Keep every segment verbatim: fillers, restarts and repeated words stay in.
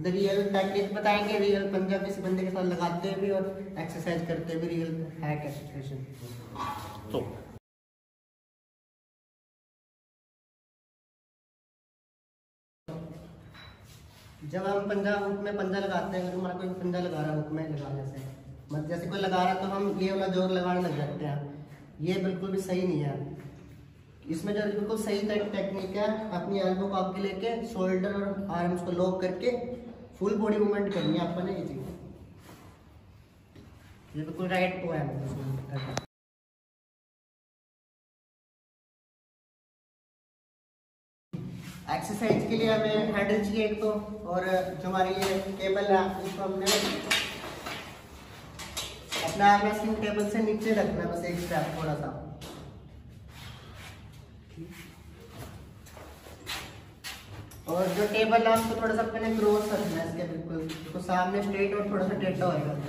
इधर real technique बताएंगे, real पंजा किसी बंदे के साथ लगाते हुए और एक्सरसाइज करते हुए रियल हैक एक्सरसाइज। तो जब हम पंजा हुक में पंजा लगाते हैं, अगर हमारा कोई पंजा लगा रहा है हुक में लगाने से, मतलब जैसे कोई लगा रहा है तो हम ये वाला जोर लगाने लग जाते हैं, ये बिल्कुल भी सही नहीं है। इसमें जो बिल्कुल सही टेक्निक है, अपनी एल्बो को आगे लेके शोल्डर और आर्म्स को लॉक करके फुल बॉडी मूवमेंट करनी है आपने। ये चीज ये बिल्कुल राइट को है। एक्सरसाइज के लिए हमें हैंडल चाहिए एक तो, और जो हमारी ये केबल है इसको हमने अपना आर्म टेबल से नीचे रखना है, बस एक स्टेप थोड़ा सा। और जो टेबल है उसको थोड़ा सा अपने क्रॉस रखना है इसके, बिल्कुल तो सामने स्ट्रेट और थोड़ा सा टेढ़ा होएगा।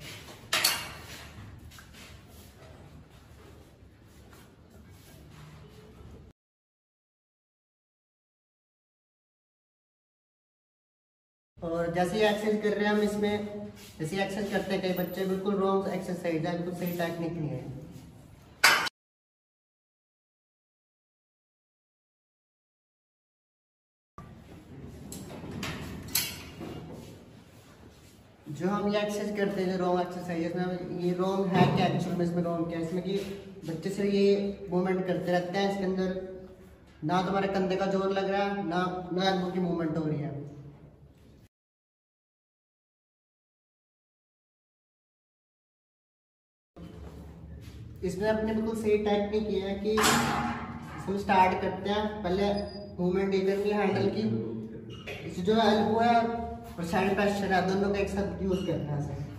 और जैसे ही एक्सरसाइज कर रहे हैं हम इसमें, जैसे एक्सरसाइज करते हैं कई बच्चे बिल्कुल रॉन्ग एक्सरसाइज है, बिल्कुल सही टेक्निक नहीं है। जो हम ये एक्सरसाइज करते हैं जो रॉन्ग एक्सरसाइज में, ये रॉन्ग है क्या एक्चुअल में? इसमें रॉन्ग क्या है इसमें कि बच्चे से ये मूवमेंट करते रहते हैं, इसके अंदर ना तुम्हारे कंधे का जोर लग रहा है, ना ना एल्बो की मूवमेंट हो रही है। इसमें अपने बिल्कुल सही टेक्निक ये है कि हम स्टार्ट करते हैं, पहले मूवमेंट ये करनी है हैंडल की, जो एल्बो है और साइड प्रेशर है दोनों का एक साथ यूज करना है।